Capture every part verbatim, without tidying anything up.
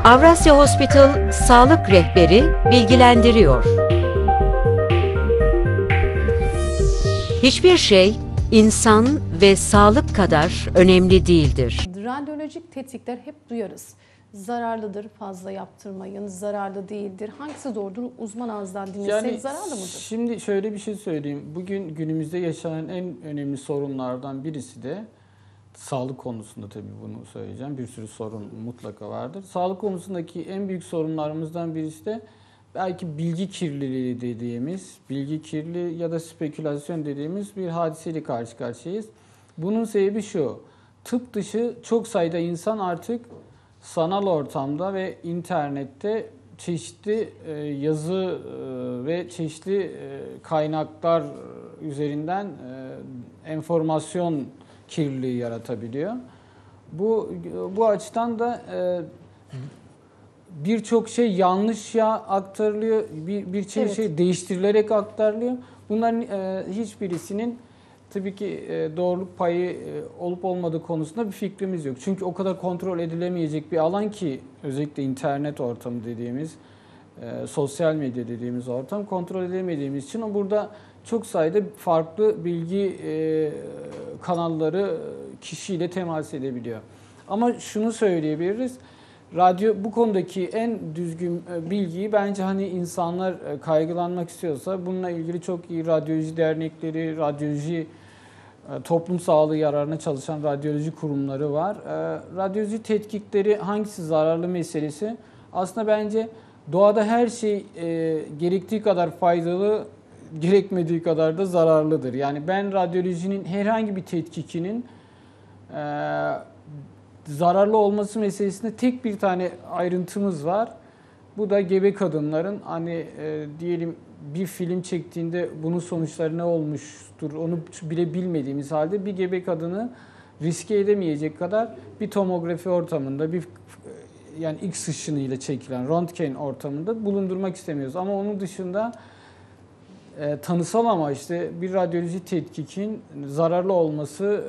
Avrasya Hospital Sağlık Rehberi bilgilendiriyor. Hiçbir şey insan ve sağlık kadar önemli değildir. Radyolojik tetkikler hep duyarız. Zararlıdır, fazla yaptırmayın, zararlı değildir. Hangisi doğrudur? Uzman ağızdan dinlesek Yani zararlı mıdır? Şimdi şöyle bir şey söyleyeyim. Bugün günümüzde yaşanan en önemli sorunlardan birisi de sağlık konusunda, tabii bunu söyleyeceğim. Bir sürü sorun mutlaka vardır. Sağlık konusundaki en büyük sorunlarımızdan birisi de belki bilgi kirliliği dediğimiz, bilgi kirliliği ya da spekülasyon dediğimiz bir hadiseyle karşı karşıyayız. Bunun sebebi şu: tıp dışı çok sayıda insan artık sanal ortamda ve internette çeşitli yazı ve çeşitli kaynaklar üzerinden enformasyon kirliliği yaratabiliyor. Bu bu açıdan da birçok şey yanlış ya aktarılıyor, bir birçok evet. şey değiştirilerek aktarılıyor. Bunların hiçbirisinin tabii ki doğruluk payı olup olmadığı konusunda bir fikrimiz yok. Çünkü o kadar kontrol edilemeyecek bir alan ki, özellikle internet ortamı dediğimiz, sosyal medya dediğimiz ortam kontrol edemediğimiz için burada çok sayıda farklı bilgi kanalları kişiyle temas edebiliyor. Ama şunu söyleyebiliriz. Radyo bu konudaki en düzgün bilgiyi bence hani insanlar kaygılanmak istiyorsa bununla ilgili çok iyi radyoloji dernekleri, radyoloji toplum sağlığı yararına çalışan radyoloji kurumları var. Radyoloji tetkikleri hangisi zararlı meselesi aslında bence doğada her şey gerektiği kadar faydalı, gerekmediği kadar da zararlıdır. Yani ben radyolojinin herhangi bir tetkikinin zararlı olması meselesinde tek bir tane ayrıntımız var. Bu da gebe kadınların hani e, diyelim bir film çektiğinde bunun sonuçları ne olmuştur onu bile bilmediğimiz halde bir gebe kadını riske edemeyecek kadar bir tomografi ortamında, bir yani X ışınıyla çekilen röntgen ortamında bulundurmak istemiyoruz. Ama onun dışında e, tanısal amaçlı bir radyoloji tetkikin zararlı olması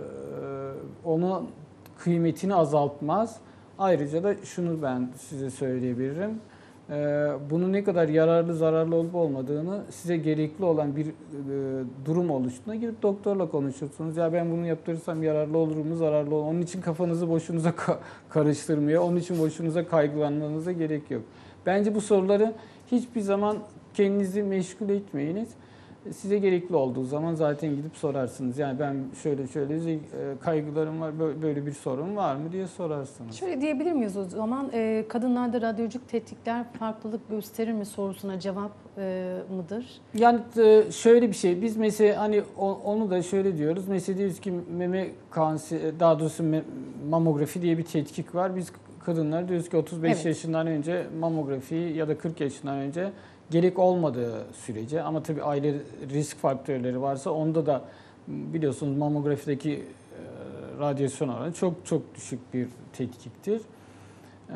e, onu kıymetini azaltmaz. Ayrıca da şunu ben size söyleyebilirim. Bunun ne kadar yararlı zararlı olup olmadığını size gerekli olan bir durum oluştuğunda gidip doktorla konuşursunuz. Ya ben bunu yaptırırsam yararlı olur mu, zararlı olur mu? Onun için kafanızı boşunuza karıştırmıyor. Onun için boşunuza kaygılanmanıza gerek yok. Bence bu soruları hiçbir zaman kendinizi meşgul etmeyiniz. Size gerekli olduğu zaman zaten gidip sorarsınız. Yani ben şöyle şöyle kaygılarım var, böyle bir sorun var mı diye sorarsınız. Şöyle diyebilir miyiz o zaman? E, kadınlarda radyolojik tetkikler farklılık gösterir mi sorusuna cevap e, mıdır? Yani e, şöyle bir şey. Biz mesela hani onu da şöyle diyoruz. Mesela diyoruz ki meme kanseri, daha doğrusu mamografi diye bir tetkik var. Biz kadınlar diyoruz ki otuz beş evet. yaşından önce mamografi ya da kırk yaşından önce gerek olmadığı sürece, ama tabii aile risk faktörleri varsa onda da biliyorsunuz mamografideki e, radyasyon oranı çok çok düşük bir tetkiktir. E,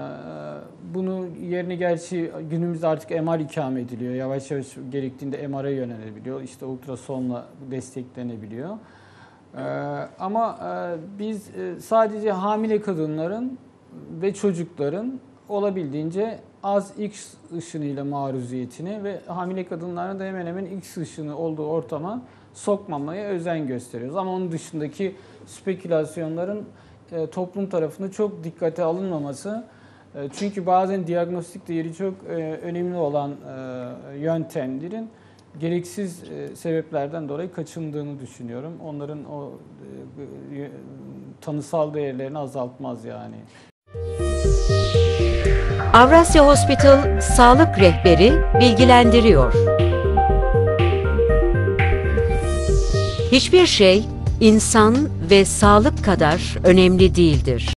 bunu yerine gerçi günümüzde artık M R ikame ediliyor. Yavaş yavaş gerektiğinde M R'a yönelebiliyor. İşte ultrasonla desteklenebiliyor. E, ama e, biz e, sadece hamile kadınların ve çocukların olabildiğince az X ışınıyla maruziyetini ve hamile kadınların da hemen hemen X ışını olduğu ortama sokmamaya özen gösteriyoruz. Ama onun dışındaki spekülasyonların e, toplum tarafında çok dikkate alınmaması, e, çünkü bazen diagnostik değeri çok e, önemli olan e, yöntemlerin gereksiz e, sebeplerden dolayı kaçındığını düşünüyorum. Onların o e, e, tanısal değerlerini azaltmaz yani. Avrasya Hospital Sağlık Rehberi bilgilendiriyor. Hiçbir şey insan ve sağlık kadar önemli değildir.